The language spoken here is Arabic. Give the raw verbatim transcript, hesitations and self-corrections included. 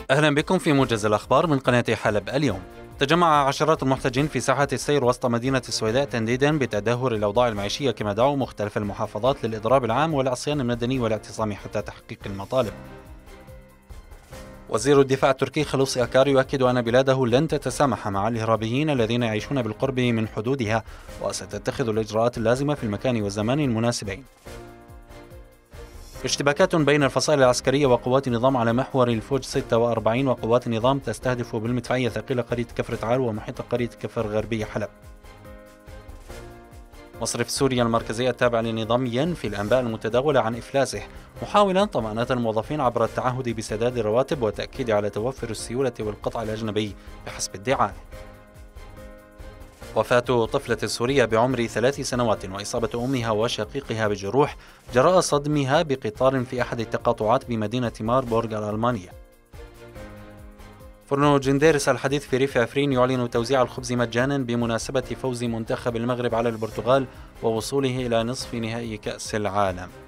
أهلا بكم في موجز الأخبار من قناة حلب اليوم. تجمع عشرات المحتجين في ساحة السير وسط مدينة السويداء تنديدا بتدهور الأوضاع المعيشية، كما دعوا مختلف المحافظات للإضراب العام والعصيان المدني والاعتصام حتى تحقيق المطالب. وزير الدفاع التركي خلوص أكار يؤكد أن بلاده لن تتسامح مع الإرهابيين الذين يعيشون بالقرب من حدودها، وستتخذ الإجراءات اللازمة في المكان والزمان المناسبين. اشتباكات بين الفصائل العسكرية وقوات النظام على محور الفوج ستة وأربعين، وقوات النظام تستهدف بالمدفعية ثقيلة قرية كفر تعال ومحيط قرية كفر غربية حلب. مصرف سوريا المركزي التابع للنظام ينفي الأنباء المتداولة عن إفلاسه، محاولا طمأنة الموظفين عبر التعهد بسداد الرواتب والتأكيد على توفر السيولة والقطع الأجنبي بحسب الدعاية. وفاة طفلة سورية بعمر ثلاث سنوات وإصابة أمها وشقيقها بجروح جراء صدمها بقطار في أحد التقاطعات بمدينة ماربورغ الألمانية. فرن جنديرس الحديث في ريف عفرين يعلن توزيع الخبز مجانا بمناسبة فوز منتخب المغرب على البرتغال ووصوله إلى نصف نهائي كأس العالم.